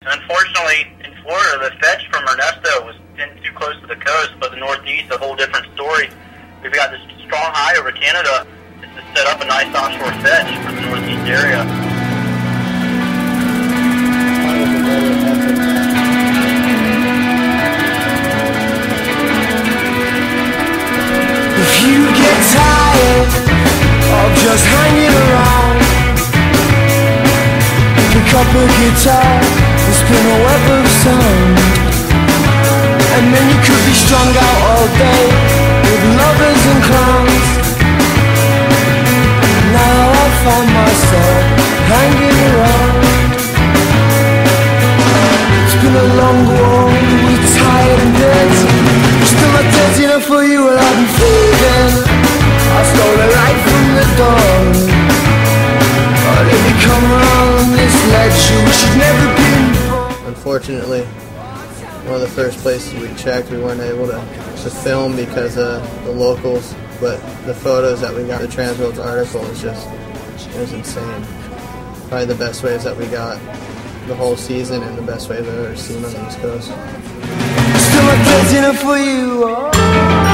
Unfortunately, in Florida, the fetch from Ernesto was too close to the coast, but the Northeast, a whole different story. We've got this strong high over Canada just to set up a nice offshore fetch for the Northeast area. If you get tired of just hanging around, pick up a guitar and spin a web of sound, and then you could be strung out all day with lovers and clowns. Now I find myself hanging around. It's been a long walk, we're tired and dirty. Still not dirty enough for you, well I've been feeding. I stole the light from the dawn. But if you come around this ledge, you should never be. Unfortunately, one of the first places we checked, we weren't able to film because of the locals, but the photos that we got, the Transworld's article, it was insane. Probably the best waves that we got the whole season and the best waves I've ever seen on the East Coast. Still not dirty enough for you.